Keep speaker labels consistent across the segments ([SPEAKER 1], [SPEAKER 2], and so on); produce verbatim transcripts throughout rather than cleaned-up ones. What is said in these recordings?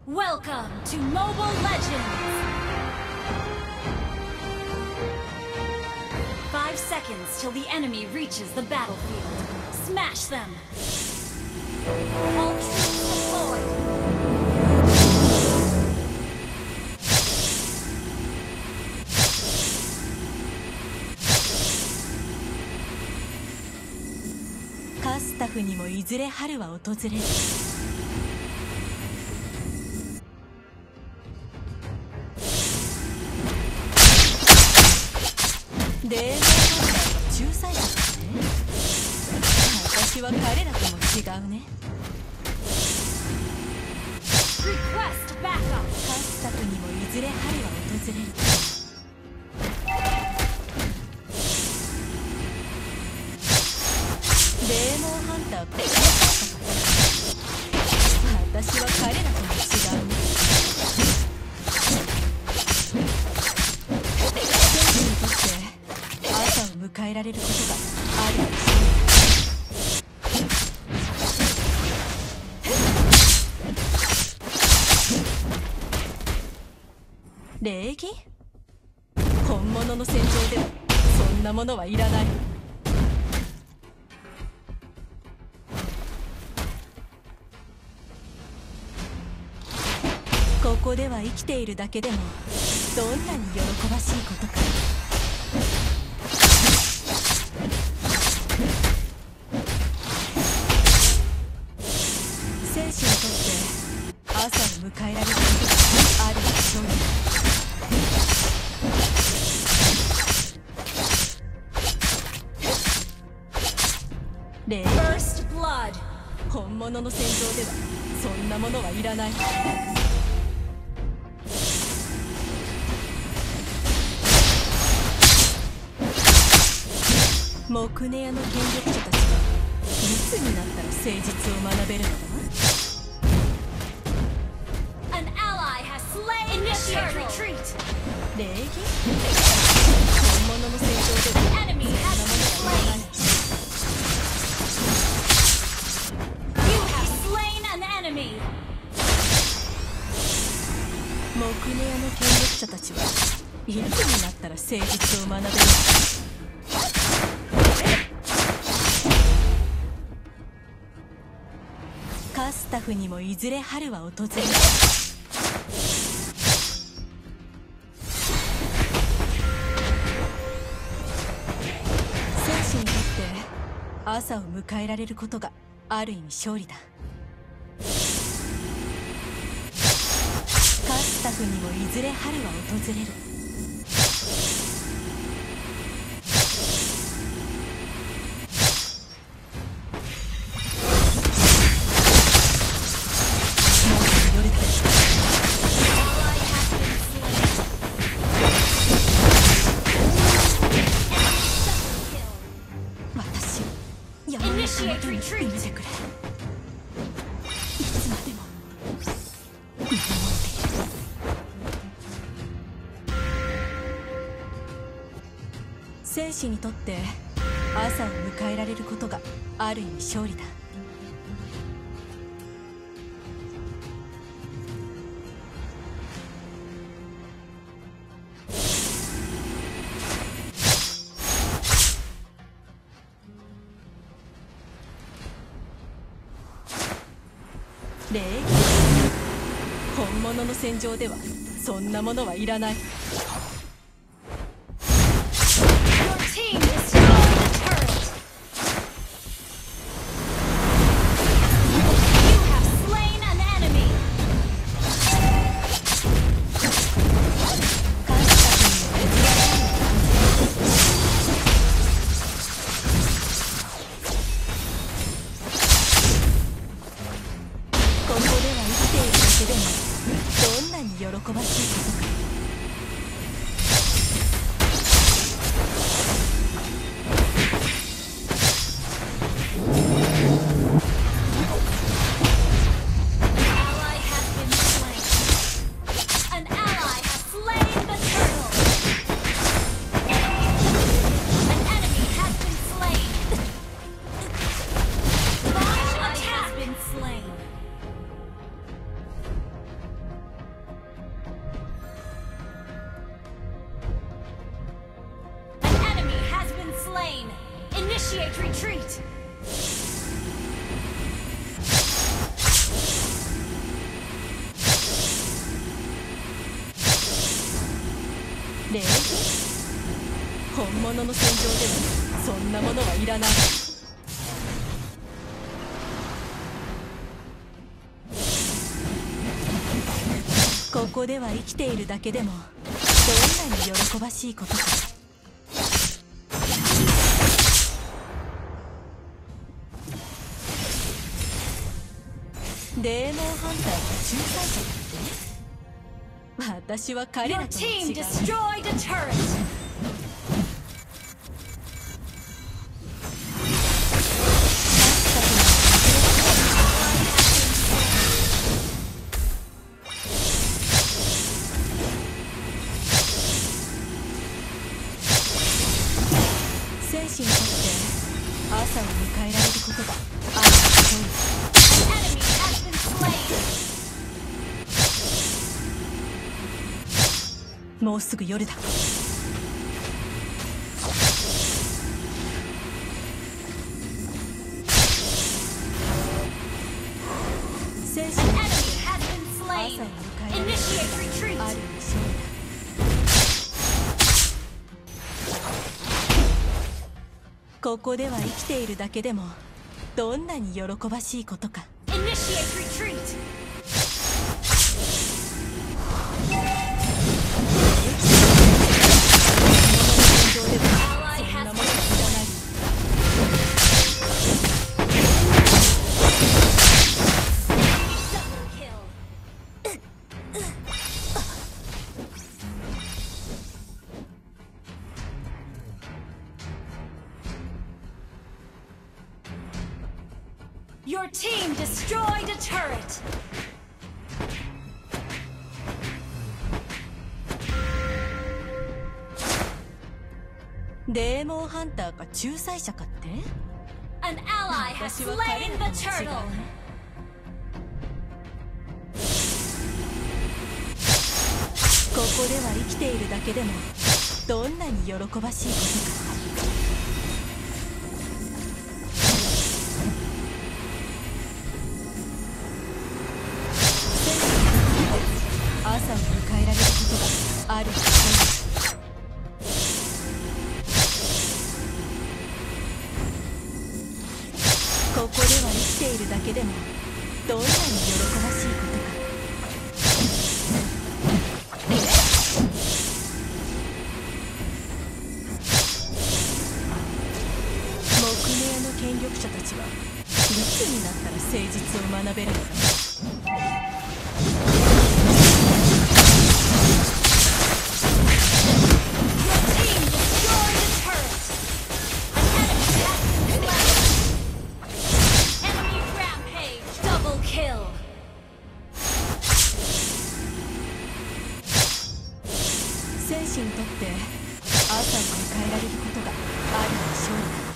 [SPEAKER 1] Welcome to Mobile Legends! Five seconds till the enemy reaches the battlefield. Smash them! All troops deployed! カスタフにもいずれ春は訪れる。デーモンハンターは仲裁者ですね。私は彼らとも違うね。カスタフにもいずれ春は訪れる。デーモンハンターペカ私は彼らとも違うね。選手にとって朝を迎えられることがあるでしょう。礼儀？本物の戦場ではそんなものはいらない。ここでは生きているだけでもどんなに喜ばしいことか。選手にとって朝を迎えられることがあるでしょう。レイ本物の戦場ではそんなものはいらない。木根屋の権力者たちはいつになったら誠実を学べるのだ。礼儀？本物の戦場ではそんなものはいらない。木根屋の権力者たちはいつになったら誠実を学べるのだ。カスタフにもいずれ春は訪れる。戦士にとって朝を迎えられることがある意味勝利だ。カスタフにもいずれ春は訪れる。戦士にとって朝を迎えられることがある意味勝利だ。礼儀？本物の戦場ではそんなものはいらない。ここでは生きているだけでもどんなに喜ばしいことか。
[SPEAKER 2] Initiate retreat.
[SPEAKER 1] 礼儀？本物の戦場ではそんなものはいらない。ここでは生きているだけでもどんなに喜ばしいことか。デーモンハンターが仲裁者だって？私は彼
[SPEAKER 2] Your
[SPEAKER 1] らとは違
[SPEAKER 2] team
[SPEAKER 1] う。
[SPEAKER 2] destroyed a turret.
[SPEAKER 1] 戦士にとって朝を迎えられることがある勝利。
[SPEAKER 2] An enemy has been slain.
[SPEAKER 1] もうすぐ夜だ。戦士
[SPEAKER 2] An
[SPEAKER 1] に
[SPEAKER 2] enemy has been
[SPEAKER 1] 朝を
[SPEAKER 2] slain.
[SPEAKER 1] 迎えられる
[SPEAKER 2] Initiate retreat.
[SPEAKER 1] ある勝利だ。ここでは生きているだけでもどんなに喜ばしいことか。
[SPEAKER 2] Initiate retreat.
[SPEAKER 1] 戦場では
[SPEAKER 2] Ally
[SPEAKER 1] そんな
[SPEAKER 2] has
[SPEAKER 1] もの
[SPEAKER 2] been
[SPEAKER 1] はいらない。
[SPEAKER 2] double kill. Your team destroyed a turret.
[SPEAKER 1] デーモンハンターか仲裁者かって？
[SPEAKER 2] An ally has
[SPEAKER 1] 私は彼
[SPEAKER 2] slain
[SPEAKER 1] ら
[SPEAKER 2] the
[SPEAKER 1] とは違う
[SPEAKER 2] turtle.
[SPEAKER 1] ね。ここでは生きているだけでもどんなに喜ばしいことか。朝を迎えられることがあるはずだ。ここでは生きているだけでもどんなに喜ばしいことか。木目屋の権力者たちはいつになったら誠実を学べるのかな。戦士にとって朝を迎えられることがあるは勝利だ。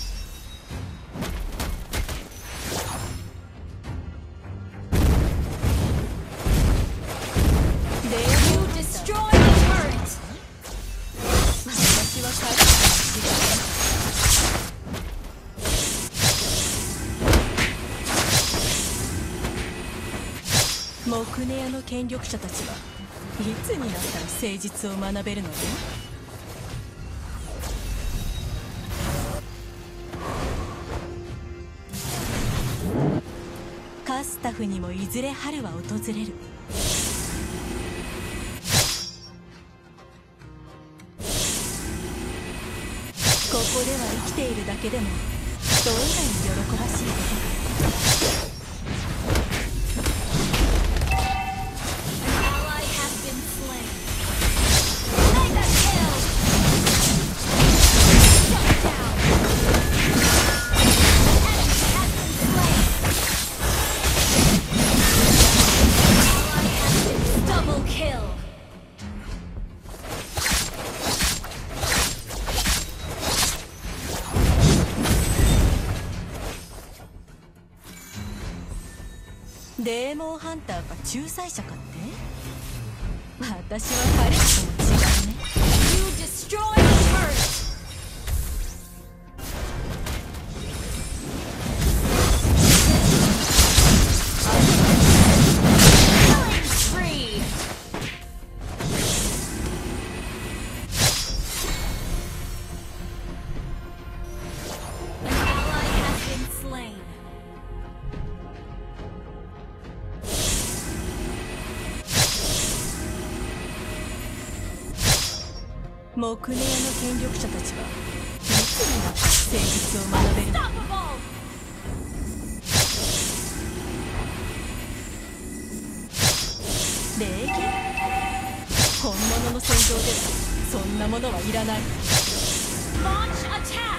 [SPEAKER 1] 木根屋の権力者たちはいつになったら誠実を学べるのね。カスタフにもいずれ春は訪れる。ここでは生きているだけでもどんなに喜ばしいことか。 デーモンハンターか仲裁者かって？私は彼らとも違うね。
[SPEAKER 2] You destroy the turret.
[SPEAKER 1] 木根屋の権力者たちはいつになって誠実を学べるの？
[SPEAKER 2] Unstoppable!
[SPEAKER 1] 礼儀？本物の戦場ではそんなものはいらない。
[SPEAKER 2] Launch attack!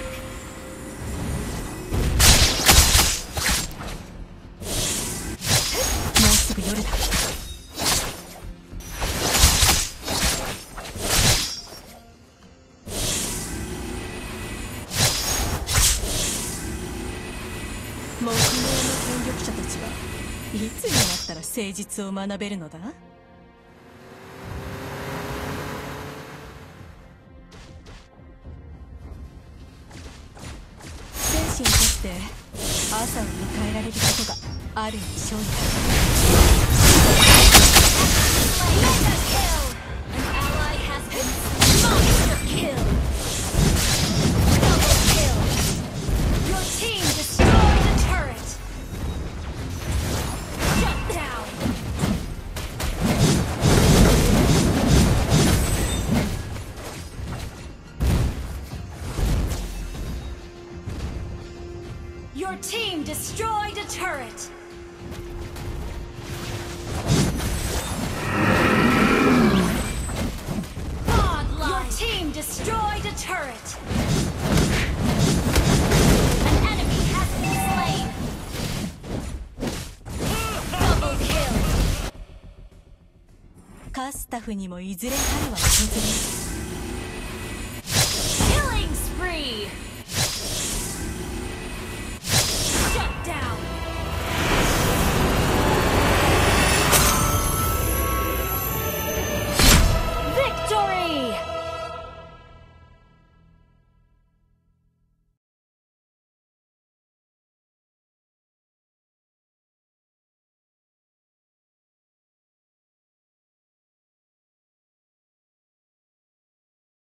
[SPEAKER 1] もうすぐ夜だ。木毛の権力者たちはいつになったら誠実を学べるのだ？戦士にとって朝を迎えられることがある意味勝利だ。
[SPEAKER 2] Mega kill! An ally has been monster kill! Double kill! Your team destroyed a turret! Shut down! Your team destroyed a turret! Your team destroyed a turret! An enemy has been slain! Double kill!
[SPEAKER 1] カスタフにもいずれ春は訪れる。